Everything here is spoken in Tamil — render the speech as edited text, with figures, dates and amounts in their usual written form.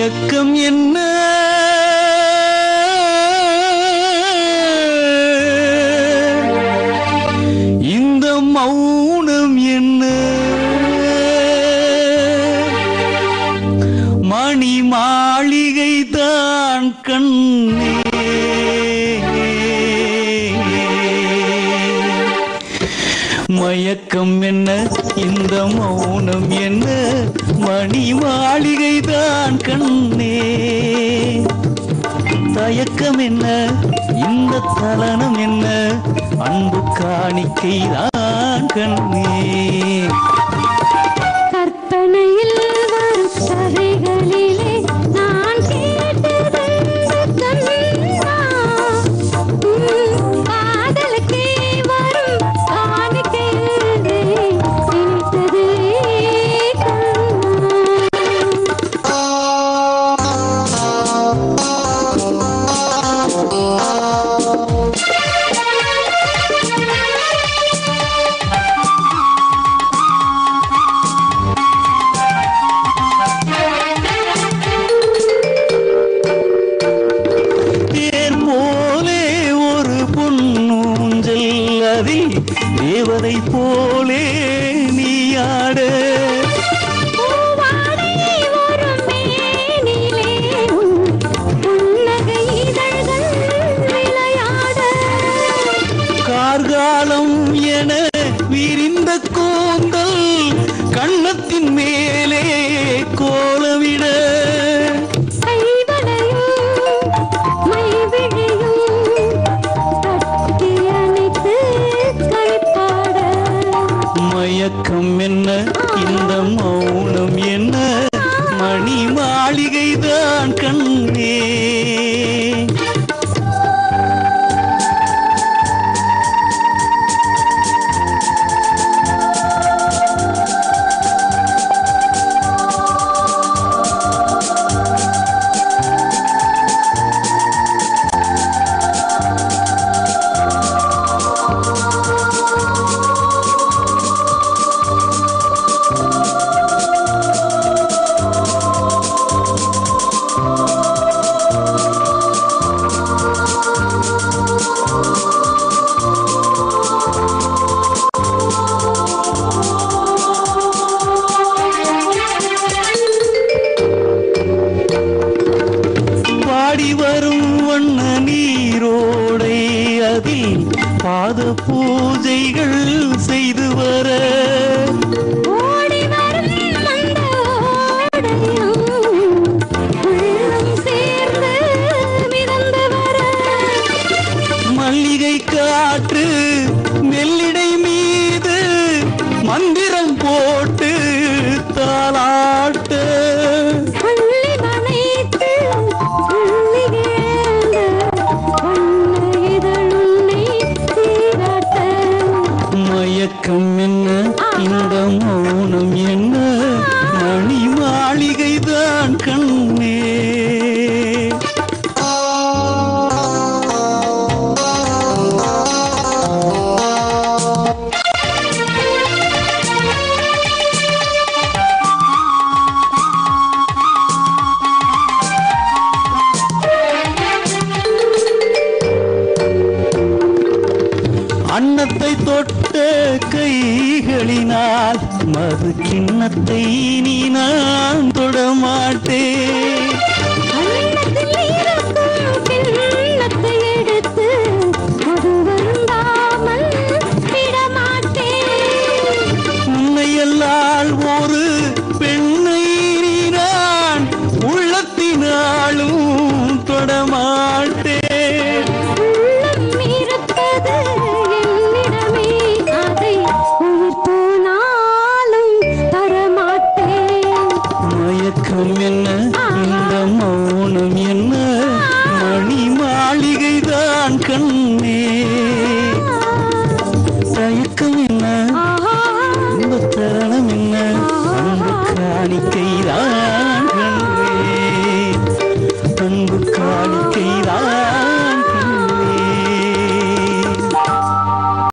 மயக்கம் என்ன இந்த மௌனம் என்ன மணி மாளிகை தான் கண்ணே மயக்கம் என்ன இந்த மௌனம் என்ன மணி மாளிகை தான் கண்ணே தயக்கம் என்ன இந்த தலனம் என்ன அன்பு காணிக்கை தான் கண்ணே கற்பனையில் வரும் கதைகளிலே நான் கேட்டது கண்ணா காதலுக்கே வரும் காணிக்கையிலே நினைத்தது தேவதை போலே நீயாட கார்காலம் என விரிந்த கூந்தல் கண்ணத்தின் மேலே கோலமிட மயக்கம் என்ன இந்த மௌனம் என்ன மணி மாளிகை தான் கண்ணே வரும் வண்ண நீரோடை அதில் பாத பூஜைகள் செய்து வர மல்லிகை காற்று மெல்லிடை மீது மந்திரம் போட்டு தாளாட்டு மயக்கம் என்ன இந்த மௌனம் என்ன மணி மாளிகை தான் கண்ணே அன்னத்தை தொட்ட கைகளினால் மது கிண்ணத்தை நீ நான் தொடமாட்டேன் உன்னையல்லால் ஒரு பெண்ணை நான் உள்ளத்தினாலும் தொடமாட்டேன் மயக்கம் என்ன இந்த மௌனம் என்ன மணி மாளிகை தான் கண்ணே